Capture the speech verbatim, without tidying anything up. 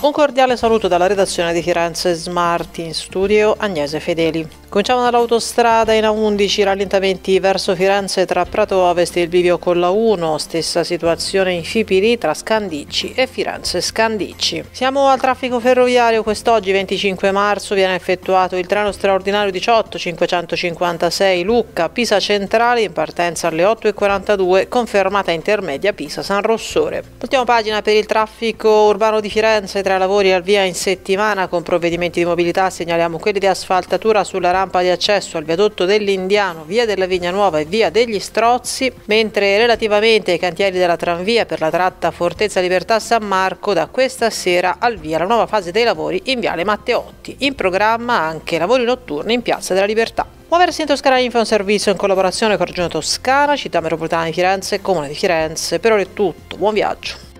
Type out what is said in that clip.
Un cordiale saluto dalla redazione di Firenze Smart, in studio Agnese Fedeli. Cominciamo dall'autostrada in A undici, rallentamenti verso Firenze tra Prato Ovest e il bivio con la uno, stessa situazione in Fipili tra Scandicci e Firenze Scandicci. Siamo al traffico ferroviario. Quest'oggi, venticinque marzo, viene effettuato il treno straordinario diciotto cinquecentocinquantasei Lucca Pisa Centrale in partenza alle otto e quarantadue, confermata intermedia Pisa San Rossore. Ultima pagina per il traffico urbano di Firenze. Tra lavori al via in settimana con provvedimenti di mobilità segnaliamo quelli di asfaltatura sulla rampa di accesso al viadotto dell'Indiano, via della Vigna Nuova e via degli Strozzi, mentre relativamente ai cantieri della tranvia per la tratta Fortezza Libertà San Marco, da questa sera al via la nuova fase dei lavori in viale Matteotti. In programma anche lavori notturni in Piazza della Libertà. Muoversi in Toscana Info è un servizio in collaborazione con Regione Toscana, Città Metropolitana di Firenze e Comune di Firenze. Per ora è tutto, buon viaggio.